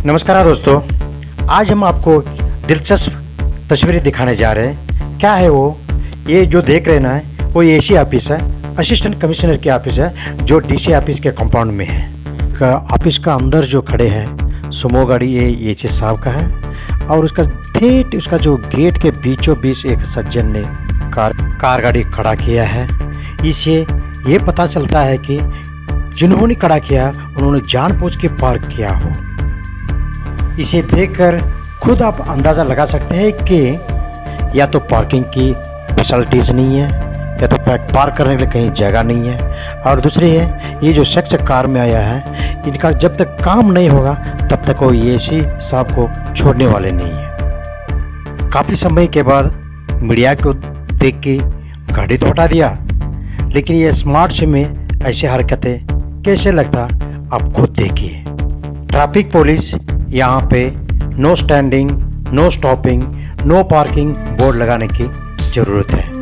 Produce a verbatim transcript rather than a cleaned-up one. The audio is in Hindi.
नमस्कार दोस्तों, आज हम आपको दिलचस्प तस्वीरें दिखाने जा रहे हैं। क्या है वो? ये जो देख रहे ना वो एसी ऑफिस है, असिस्टेंट कमिश्नर की ऑफिस है जो डीसी ऑफिस के कंपाउंड में है। का ऑफिस का अंदर जो खड़े हैं सुमो गाड़ी ये एसी साहब का है और उसका ठेठ उसका जो गेट के बीचों बीच एक सज्जन ने कार कार गाड़ी खड़ा किया है। इससे ये पता चलता है कि जिन्होंने खड़ा किया उन्होंने जानबूझ के पार्क किया हो। इसे देखकर खुद आप अंदाज़ा लगा सकते हैं कि या तो पार्किंग की फैसिलिटीज़ नहीं है या तो पार्क करने के लिए कहीं जगह नहीं है, और दूसरी है ये जो शख्स कार में आया है इनका जब तक काम नहीं होगा तब तक वो एसी साहब को छोड़ने वाले नहीं है। काफ़ी समय के बाद मीडिया को देख के गाड़ी तो हटा दिया, लेकिन ये स्मार्ट सिम में ऐसी हरकतें कैसे लगता आप खुद देखिए। ट्रैफिक पुलिस यहाँ पे no standing, no stopping, no parking board लगाने की ज़रूरत है।